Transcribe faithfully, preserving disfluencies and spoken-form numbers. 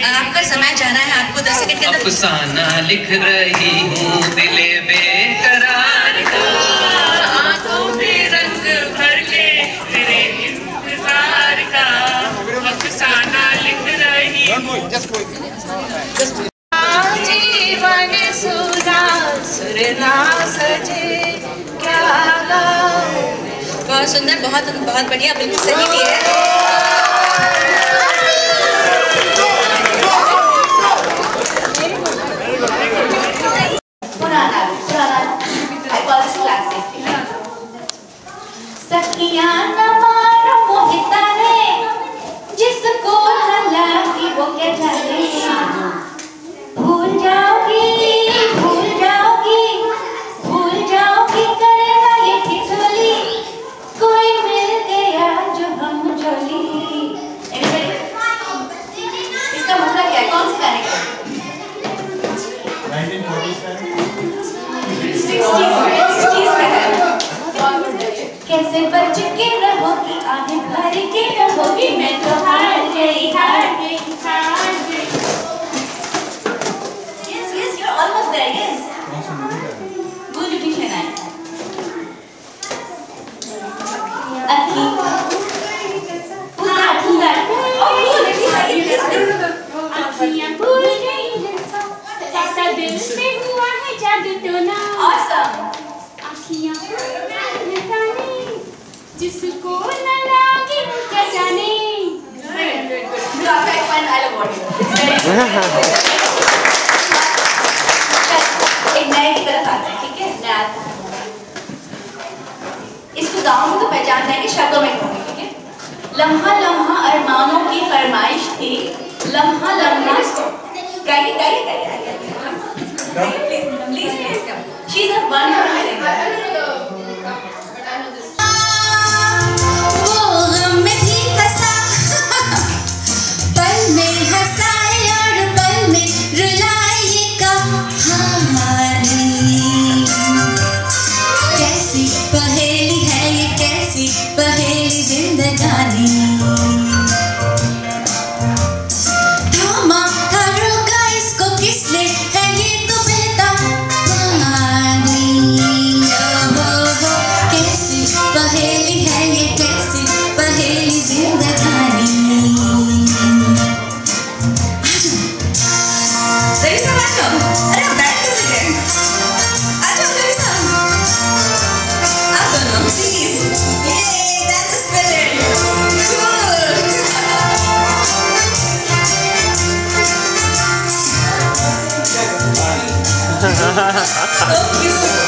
आपका समय जाना है, आपको दस सेकंड के अंदर अफसाना लिख रही हूँ दिले बेकरार का, आंखों में रंग भर के तेरे इंतजार का, अफसाना लिख रही हूँ। जीवन सुना सुरना सजे क्या गाऊं। बहुत सुंदर, बहुत बहुत बढ़िया, बिल्कुल सही भी है। पुराना पुराना क्लासिक। सखियां न मारो मोहिता ने, जिसको न लगी वो क्या जाने। भूल जाओगी भूल जाओगी भूल जाओगी करेगा ये ठिठोली, कोई मिल गया जो हम झोली। इसका मतलब क्या है? कौन सी गाने का? कैसे बच के रहोगी, आगे भर के रहोगी, मैं तो हार गई हार गई हार गई। Yes, yes, you're almost there, yes. Good repetition है। अखी, पूरा पूरा। Oh, good, अखियाँ भूल गई ऐसा दिल से हुआ है जादू तो ना। awesome. अखियाँ जाने जिसको न लगे वो क्या जाने। You are right, fine, I love you. एक नए की तरफ आते हैं, ठीक है? नया इसको गाँव में तो पहचान जाएंगे, शब्दों में कहूँगी, ठीक है? लम्हा लम्हा अरमानों की फरमाइश थी, लम्हा लम्हा गाइए गाइए गाइए please please please come. She is a wonderful singer. So beautiful.